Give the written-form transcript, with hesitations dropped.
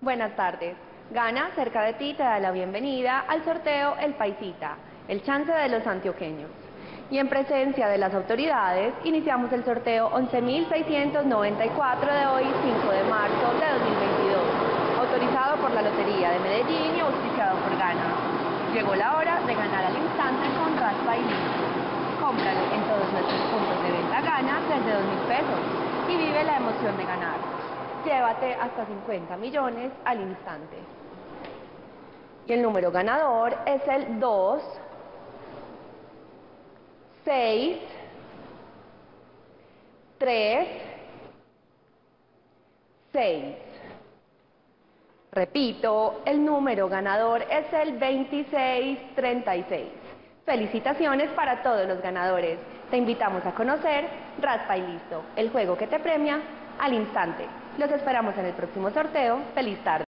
Buenas tardes. Gana cerca de ti te da la bienvenida al sorteo El Paisita, el chance de los antioqueños. Y en presencia de las autoridades, iniciamos el sorteo 11.694 de hoy, 5 de marzo de 2022, autorizado por la Lotería de Medellín y auspiciado por Gana. Llegó la hora de ganar al instante con raspa y listo. Cómpralo en todos nuestros puntos de venta Gana desde 2.000 pesos y vive la emoción de ganar. Llévate hasta 50 millones al instante. Y el número ganador es el 2, 6, 3, 6. Repito, el número ganador es el 2636. Felicitaciones para todos los ganadores. Te invitamos a conocer Raspa y Listo, el juego que te premia al instante. Los esperamos en el próximo sorteo. ¡Feliz tarde!